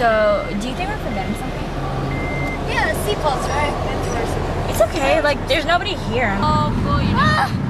So, do you think we're forgetting something? Yeah, seatbelts, right? It's okay, like, there's nobody here. Oh, well, you know.